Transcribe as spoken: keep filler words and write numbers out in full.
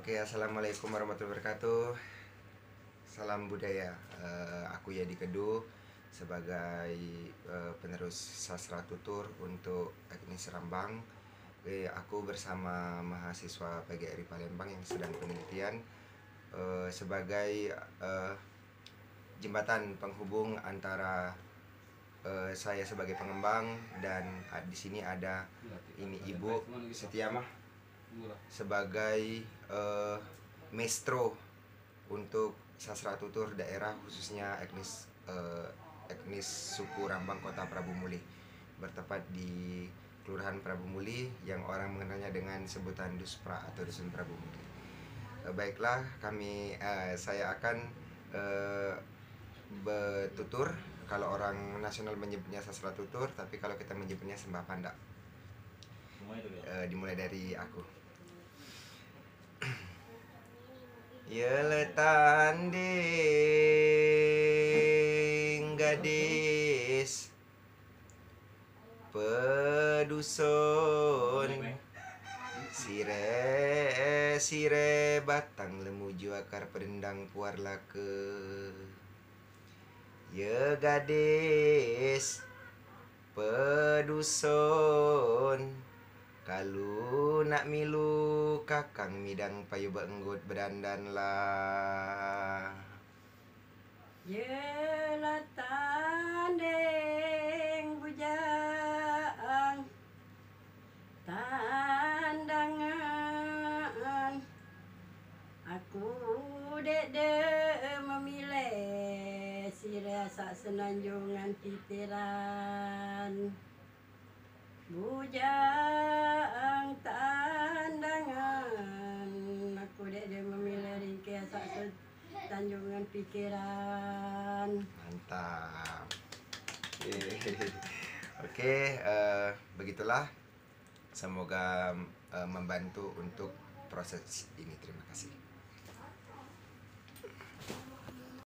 Oke, assalamualaikum warahmatullahi wabarakatuh. Salam budaya. Uh, aku Yadi Kedu sebagai uh, penerus sastra tutur untuk etnis Rambang. Oke, aku bersama mahasiswa P G R I Palembang yang sedang penelitian uh, sebagai uh, jembatan penghubung antara uh, saya sebagai pengembang dan uh, di sini ada ini Ibu Setiamah sebagai uh, maestro untuk sastra tutur daerah khususnya etnis uh, etnis suku Rambang Kota Prabu Muli, bertepat di Kelurahan Prabu Muli yang orang mengenalnya dengan sebutan Duspra atau Dusun Prabu Muli. Uh, baiklah, kami uh, saya akan uh, bertutur. Kalau orang nasional menyebutnya sastra tutur, tapi kalau kita menyebutnya sembah panda. Uh, dimulai dari aku. Ya letanding gadis pedusun, sire sire batang lemuju akar pedendang puar lake. Ya gadis pedusun, kalau nak milu kakang midang payu benggut berdandan lah. Yelah tanding bujang tandangan, aku dek dek memilih si rasa senanjungan titiran. Bujang tandangan, aku dek dek memilih ringkih sak tanjungan pikiran. Mantap. Oke, uh, begitulah. Semoga uh, membantu untuk proses ini. Terima kasih.